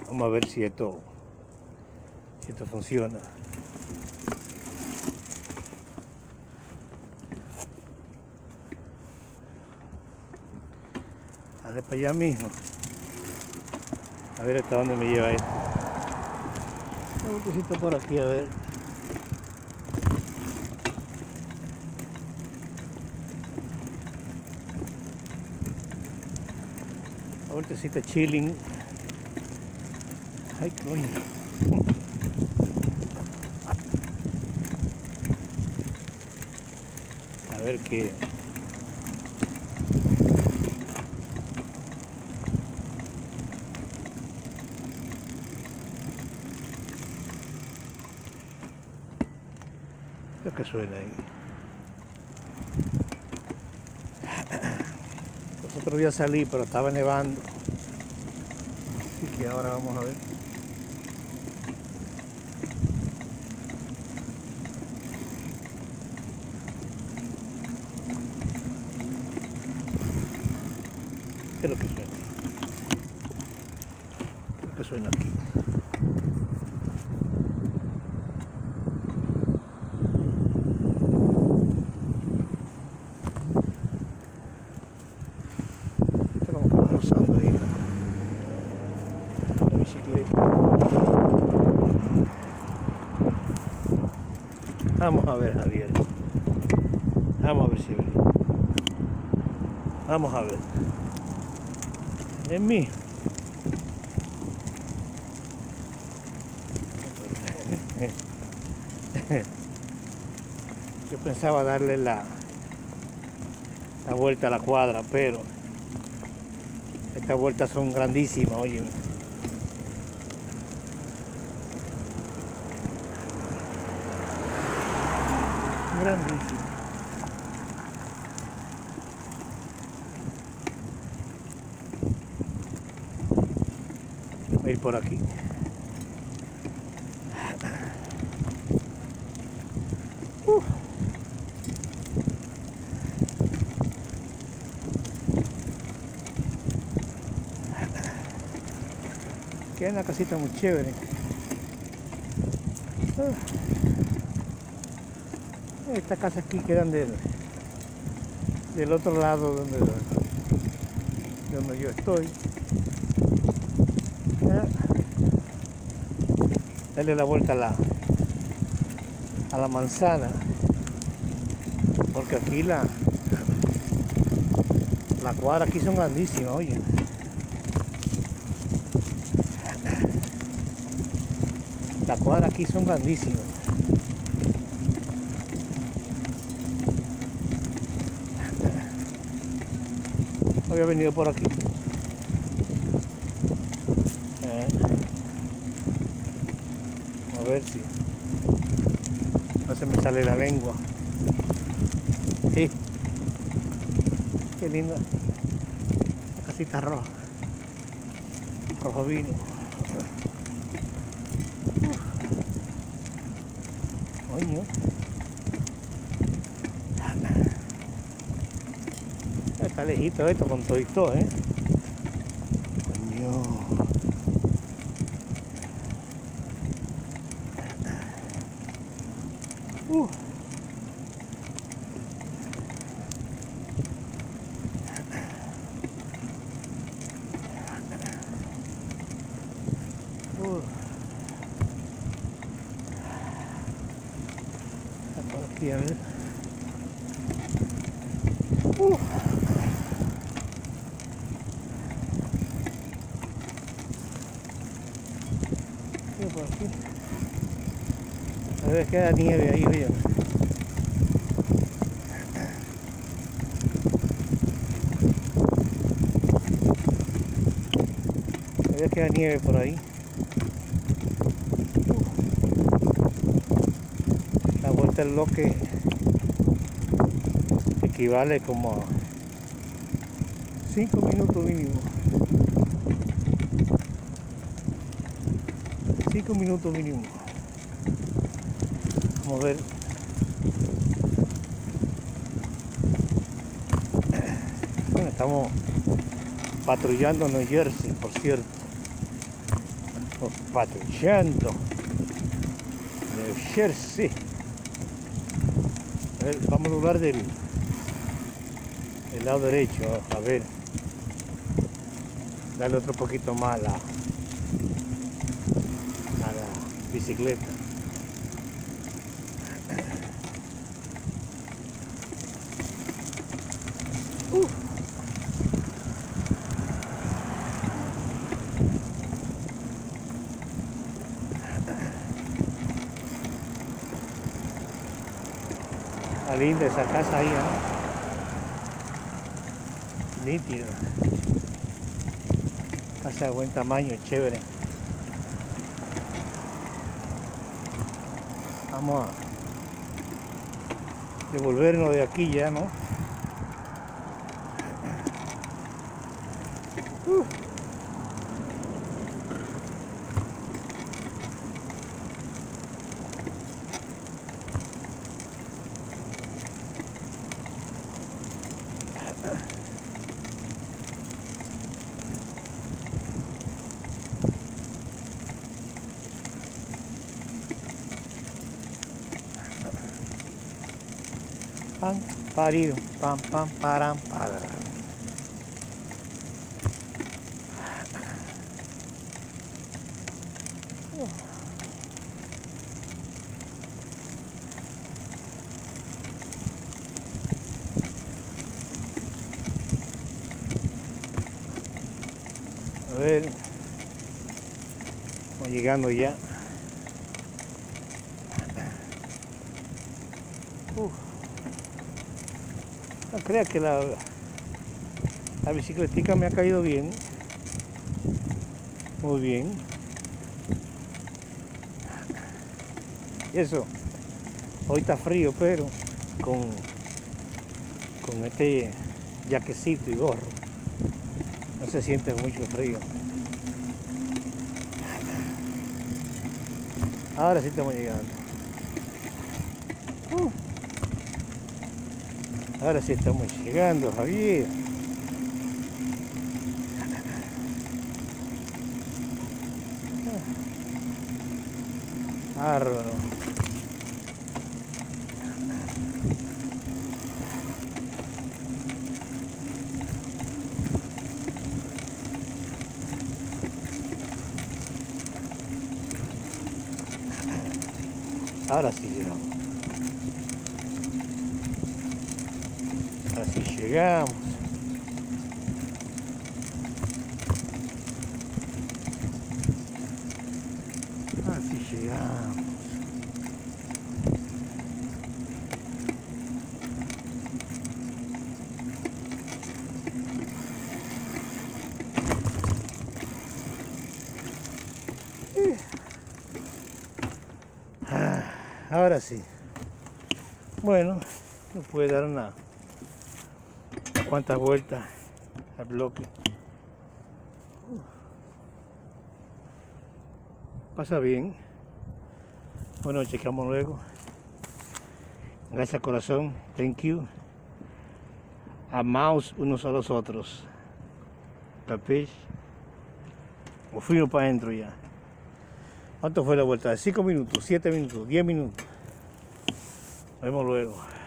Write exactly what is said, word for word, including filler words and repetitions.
Vamos a ver si esto, si esto funciona. Dale para allá mismo. A ver hasta dónde me lleva esto. Un poquito por aquí, a ver. La vueltecita chilling. Ay, coño. A ver qué. Creo que suena ahí. Los otros días salí, pero estaba nevando. Así que ahora vamos a ver. ¿Qué es lo que suena? ¿Qué es lo que suena aquí? Esto como que va rozando ahí la, la bicicleta. Vamos a ver, Javier. Vamos a ver si ve. Vamos a ver. En mí. Yo pensaba darle la, la vuelta a la cuadra, pero estas vueltas son grandísimas, oye. Grandísimas. Voy a ir por aquí. Uh. Que hay una casita muy chévere. Uh. Estas casas aquí quedan del, del otro lado donde, donde yo estoy. Uh. Darle la vuelta a la, a la manzana, porque aquí la, la cuadra aquí son grandísimas, oye. La cuadra aquí son grandísimas. Había venido por aquí. Eh. A ver si no se me sale la lengua. Sí. Qué linda. La casita roja. Rojo vino. Coño. Está lejito esto con todo y todo, ¿eh? Coño. Uh. Uh. Está por aquí, a ver. Uh. Por aquí. A ver, queda nieve ahí, oye. A ver, queda nieve por ahí. La vuelta del bloque equivale como a cinco minutos mínimo. cinco minutos mínimo. Vamos a ver. Bueno, estamos patrullando New Jersey, por cierto. patrullando New Jersey. A ver, vamos a doblar del, del lado derecho, a ver, darle otro poquito más a la, a la bicicleta. Uh. Está linda esa casa ahí, ¿no? Nítida. Casa de buen tamaño, chévere. Vamos a devolvernos de aquí ya, ¿no? Uh. Pam, parido, pam, pam, param, param. A ver, vamos llegando ya. Uf. No crea que la, la bicicletica me ha caído bien, muy bien. Y eso, hoy está frío, pero con, con este jaquecito y gorro no se siente mucho frío. Ahora sí estamos llegando. Uh. Ahora sí estamos llegando, Javier. Bárbaro. Ahora sí llegamos. Así llegamos. Así llegamos. Ah, ahora sí. Bueno, nos puede dar una cuantas vueltas al bloque. Pasa bien. Bueno, checamos luego. Gracias, corazón. Thank you. Amaos unos a los otros. ¿Capis? O fuimos para adentro ya. ¿Cuánto fue la vuelta? ¿Cinco minutos? ¿Siete minutos? ¿Diez minutos? Nos vemos luego.